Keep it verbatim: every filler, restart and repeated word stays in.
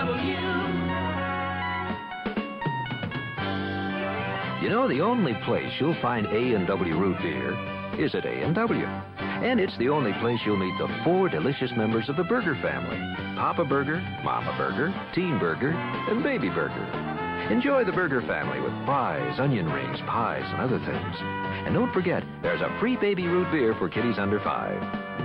W. You know, the only place you'll find A and W root beer is at A and W. And it's the only place you'll meet the four delicious members of the burger family. Papa Burger, Mama Burger, Teen Burger, and Baby Burger. Enjoy the burger family with fries, onion rings, pies, and other things. And don't forget, there's a free baby root beer for kiddies under five.